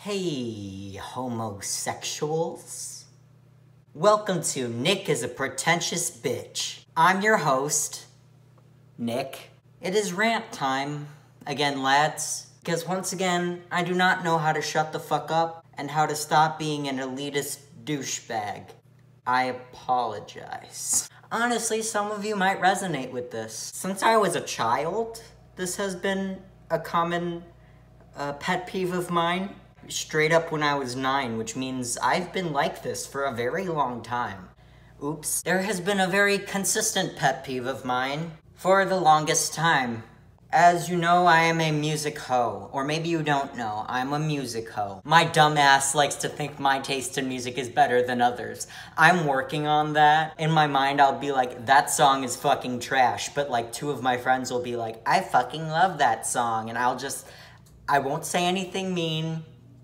Hey, homosexuals. Welcome to Nick is a Pretentious Bitch. I'm your host, Nick. It is rant time, again, lads, because once again, I do not know how to shut the fuck up and how to stop being an elitist douchebag. I apologize. Honestly, some of you might resonate with this. Since I was a child, this has been a common pet peeve of mine. Straight up when I was 9, which means I've been like this for a very long time. Oops. There has been a very consistent pet peeve of mine for the longest time. As you know, I am a music hoe. Or maybe you don't know, I'm a music hoe. My dumb ass likes to think my taste in music is better than others. I'm working on that. In my mind, I'll be like, that song is fucking trash. But like 2 of my friends will be like, I fucking love that song. And I won't say anything mean.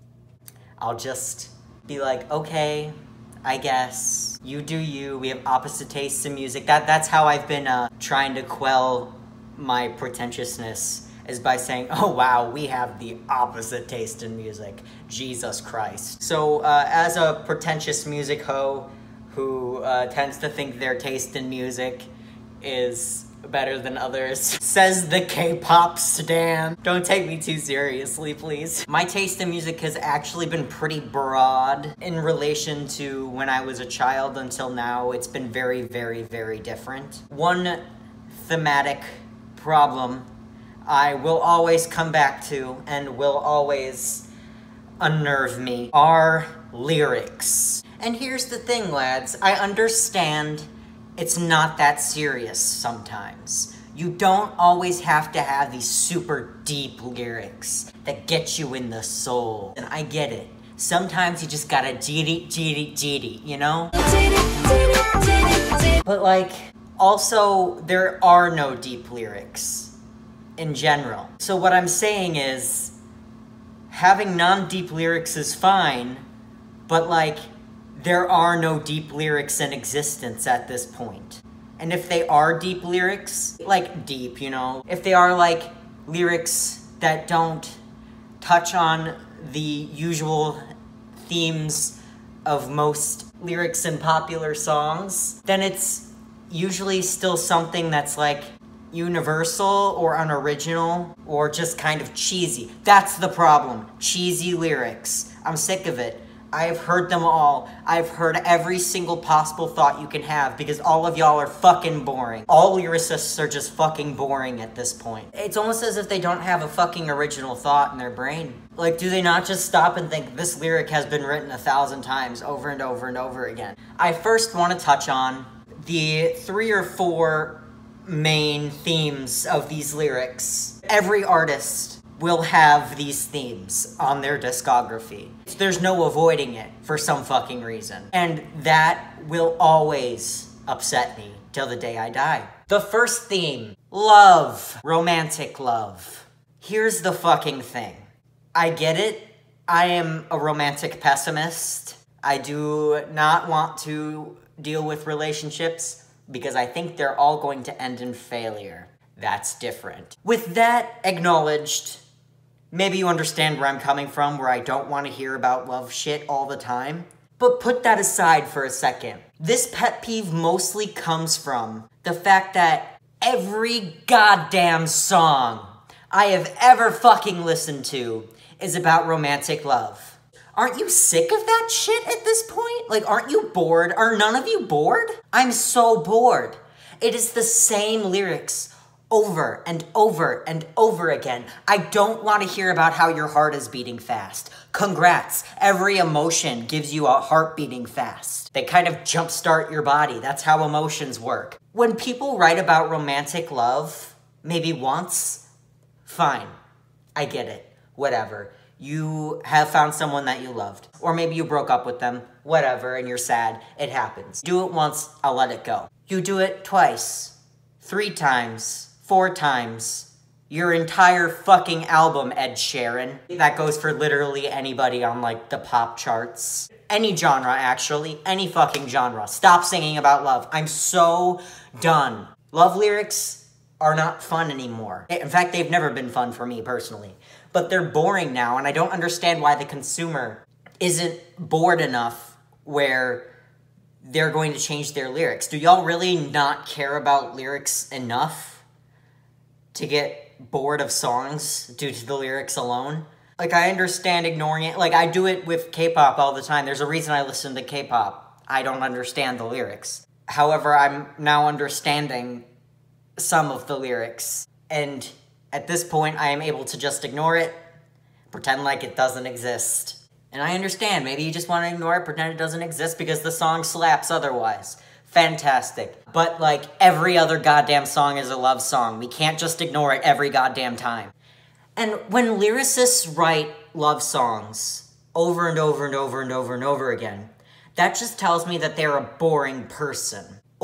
I'll just be like, okay, I guess. You do you, we have opposite tastes in music. That's how I've been trying to quell my pretentiousness, is by saying, oh wow, we have the opposite taste in music. Jesus Christ. So as a pretentious music hoe who tends to think their taste in music is better than others, says the K-pop stan. Don't take me too seriously, please. My taste in music has actually been pretty broad in relation to when I was a child until now. It's been very, very, very different. One thematic problem I will always come back to and will always unnerve me are lyrics. And here's the thing, lads, I understand it's not that serious sometimes. You don't always have to have these super deep lyrics that get you in the soul. And I get it. Sometimes you just gotta GD, you know? But like, also, there are no deep lyrics in general. So what I'm saying is, having non-deep lyrics is fine, but like, there are no deep lyrics in existence at this point. And if they are deep lyrics, like deep, you know, if they are like lyrics that don't touch on the usual themes of most lyrics in popular songs, then it's usually still something that's like universal or unoriginal or just kind of cheesy. That's the problem. Cheesy lyrics. I'm sick of it. I've heard them all. I've heard every single possible thought you can have because all of y'all are fucking boring. All lyricists are just fucking boring at this point. It's almost as if they don't have a fucking original thought in their brain. Like, do they not just stop and think, this lyric has been written 1,000 times over and over and over again? I first want to touch on the 3 or 4 main themes of these lyrics. Every artist will have these themes on their discography. There's no avoiding it for some fucking reason. And that will always upset me till the day I die. The first theme, love, romantic love. Here's the fucking thing. I get it. I am a romantic pessimist. I do not want to deal with relationships because I think they're all going to end in failure. That's different. With that acknowledged, maybe you understand where I'm coming from, where I don't want to hear about love shit all the time. But put that aside for a second. This pet peeve mostly comes from the fact that every goddamn song I have ever fucking listened to is about romantic love. Aren't you sick of that shit at this point? Like, aren't you bored? Are none of you bored? I'm so bored. It is the same lyrics over and over and over again. I don't want to hear about how your heart is beating fast. Congrats. Every emotion gives you a heart beating fast. They kind of jumpstart your body. That's how emotions work. When people write about romantic love, maybe once, fine. I get it. Whatever. You have found someone that you loved. Or maybe you broke up with them. Whatever, and you're sad. It happens. Do it once, I'll let it go. You do it twice, 3 times, 4 times, your entire fucking album, Ed Sheeran. That goes for literally anybody on like the pop charts. Any genre, actually, any fucking genre. Stop singing about love. I'm so done. Love lyrics are not fun anymore. In fact, they've never been fun for me personally. but they're boring now, and I don't understand why the consumer isn't bored enough where they're going to change their lyrics. Do y'all really not care about lyrics enough to get bored of songs due to the lyrics alone? Like, I understand ignoring it. Like, I do it with K-pop all the time. There's a reason I listen to K-pop. I don't understand the lyrics. However, I'm now understanding some of the lyrics. And at this point, I am able to just ignore it, pretend like it doesn't exist. And I understand, maybe you just want to ignore it, pretend it doesn't exist because the song slaps otherwise. Fantastic. But, like, every other goddamn song is a love song. We can't just ignore it every goddamn time. And when lyricists write love songs over and over and over and over and over again, that just tells me that they're a boring person.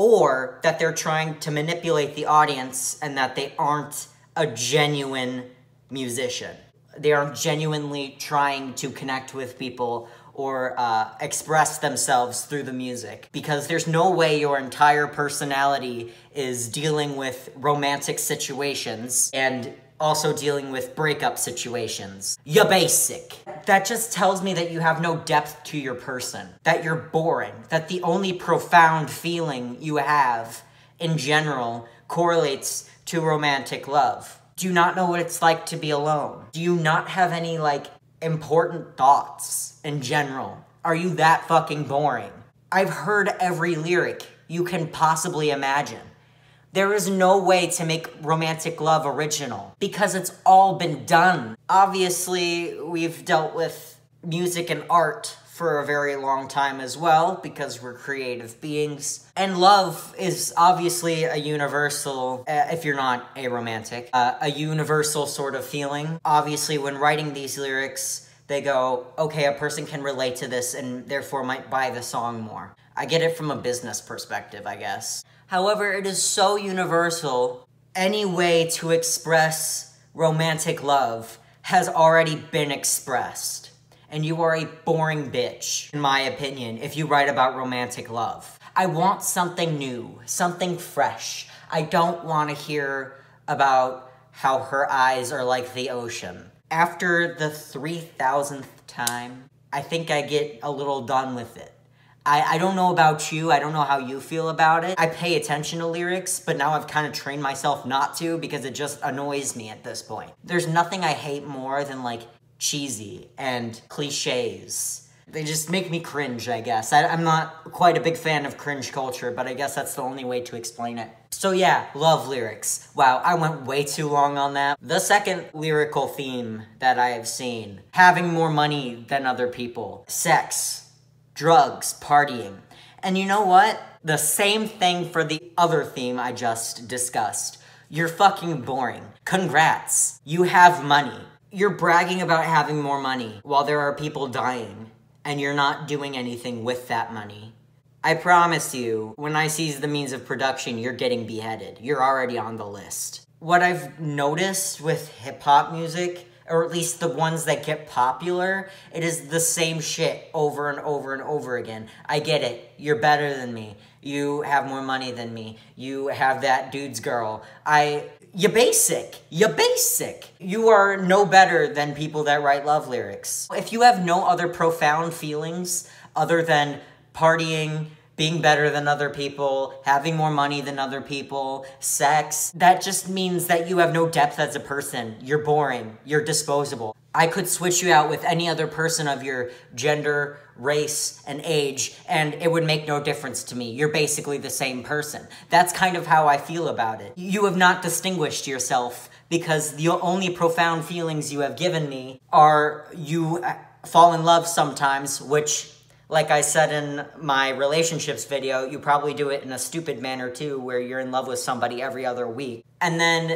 Or that they're trying to manipulate the audience and that they aren't a genuine musician. They aren't genuinely trying to connect with people or express themselves through the music. Because there's no way your entire personality is dealing with romantic situations and also dealing with breakup situations. You're basic. That just tells me that you have no depth to your person, that you're boring, that the only profound feeling you have in general correlates to romantic love. Do you not know what it's like to be alone? Do you not have any, like, important thoughts in general? Are you that fucking boring? I've heard every lyric you can possibly imagine. There is no way to make romantic love original because it's all been done. Obviously, we've dealt with music and art for a very long time as well because we're creative beings. And love is obviously a universal, if you're not aromantic, a universal sort of feeling. Obviously, when writing these lyrics, they go, okay, a person can relate to this and therefore might buy the song more. I get it from a business perspective, I guess. However, it is so universal, any way to express romantic love has already been expressed. And you are a boring bitch, in my opinion, if you write about romantic love. I want something new, something fresh. I don't want to hear about how her eyes are like the ocean. After the 3,000th time, I think I get a little done with it. I don't know about you, I don't know how you feel about it. I pay attention to lyrics, but now I've kind of trained myself not to because it just annoys me at this point. There's nothing I hate more than, like, cheesy and cliches. They just make me cringe, I guess. I'm not quite a big fan of cringe culture, but I guess that's the only way to explain it. So yeah, love lyrics. Wow, I went way too long on that. The second lyrical theme that I have seen, having more money than other people, sex, drugs, partying. And you know what? The same thing for the other theme I just discussed. You're fucking boring. Congrats. You have money. You're bragging about having more money while there are people dying, and you're not doing anything with that money. I promise you, when I seize the means of production, you're getting beheaded. You're already on the list. What I've noticed with hip-hop music, or at least the ones that get popular, it is the same shit over and over and over again. I get it. You're better than me. You have more money than me. You have that dude's girl. You're basic. You're basic. You are no better than people that write love lyrics. If you have no other profound feelings other than partying, being better than other people, having more money than other people, sex, that just means that you have no depth as a person. You're boring. You're disposable. I could switch you out with any other person of your gender, race, and age, and it would make no difference to me. You're basically the same person. That's kind of how I feel about it. You have not distinguished yourself because the only profound feelings you have given me are you fall in love sometimes, which, like I said in my relationships video, you probably do it in a stupid manner too, where you're in love with somebody every other week. And then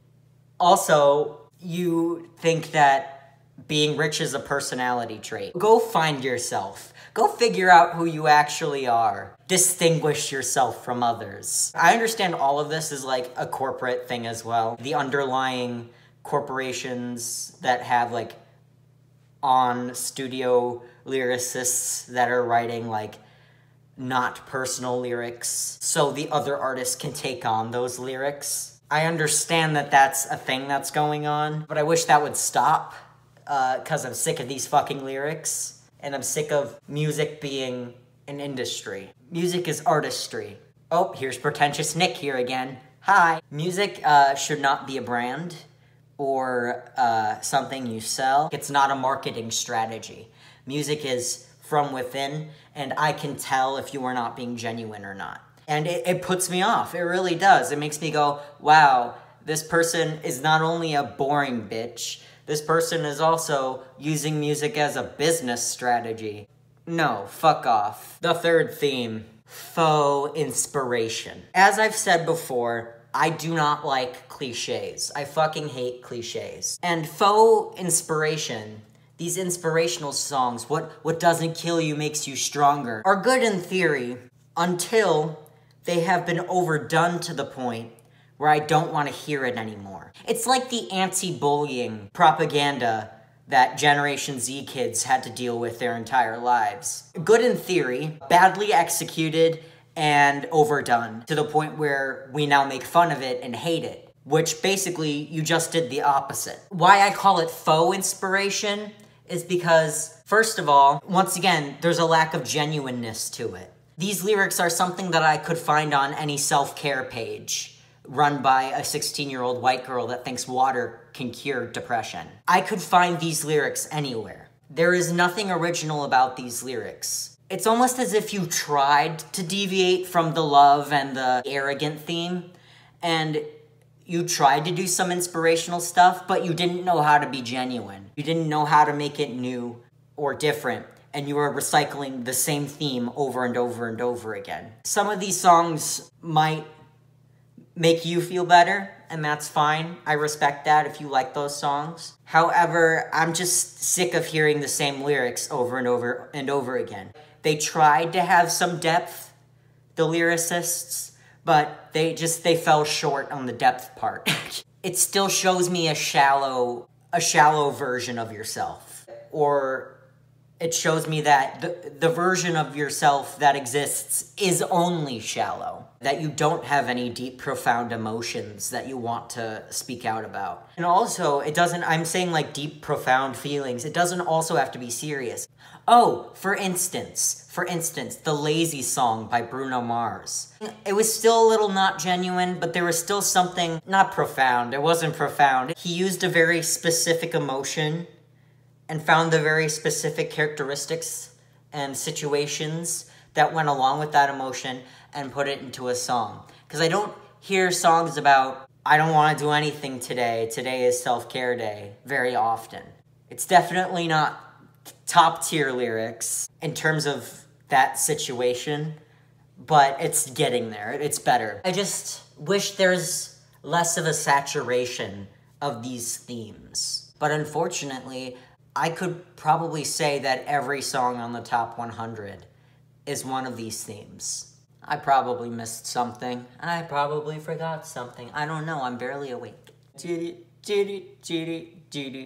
also, you think that being rich is a personality trait. Go find yourself. Go figure out who you actually are. Distinguish yourself from others. I understand all of this is like a corporate thing as well. The underlying corporations that have like on studio lyricists that are writing like not personal lyrics so the other artists can take on those lyrics. I understand that that's a thing that's going on, but I wish that would stop, because I'm sick of these fucking lyrics, and I'm sick of music being an industry. Music is artistry. Oh, here's Pretentious Nick here again. Hi. Music should not be a brand or something you sell. It's not a marketing strategy. Music is from within, and I can tell if you are not being genuine or not. And it puts me off. It really does. It makes me go, wow, this person is not only a boring bitch, this person is also using music as a business strategy. No, fuck off. The third theme, faux inspiration. As I've said before, I do not like cliches. I fucking hate cliches. And faux inspiration, these inspirational songs, what doesn't kill you makes you stronger, are good in theory until they have been overdone to the point where I don't want to hear it anymore. It's like the anti-bullying propaganda that Generation Z kids had to deal with their entire lives. Good in theory, badly executed, and overdone to the point where we now make fun of it and hate it, which basically you just did the opposite. Why I call it faux inspiration is because, first of all, once again, there's a lack of genuineness to it. These lyrics are something that I could find on any self-care page run by a 16-year-old white girl that thinks water can cure depression. I could find these lyrics anywhere. There is nothing original about these lyrics. It's almost as if you tried to deviate from the love and the arrogant theme, and you tried to do some inspirational stuff, but you didn't know how to be genuine. You didn't know how to make it new or different, and you were recycling the same theme over and over and over again. Some of these songs might make you feel better, and that's fine. I respect that if you like those songs. However, I'm just sick of hearing the same lyrics over and over and over again. They tried to have some depth, the lyricists, but they fell short on the depth part. It still shows me a shallow version of yourself. Or it shows me that the version of yourself that exists is only shallow. That you don't have any deep, profound emotions that you want to speak out about. And also, I'm saying like deep, profound feelings. It doesn't also have to be serious. Oh, for instance, the Lazy Song by Bruno Mars. It was still a little not genuine, but there was still something not profound. It wasn't profound. He used a very specific emotion and found the very specific characteristics and situations that went along with that emotion and put it into a song. Because I don't hear songs about, I don't want to do anything today, today is self-care day, very often. It's definitely not top tier lyrics in terms of that situation, but it's getting there, it's better. I just wish there's less of a saturation of these themes. But unfortunately, I could probably say that every song on the top 100 is one of these themes. I probably missed something. I probably forgot something. I don't know, I'm barely awake.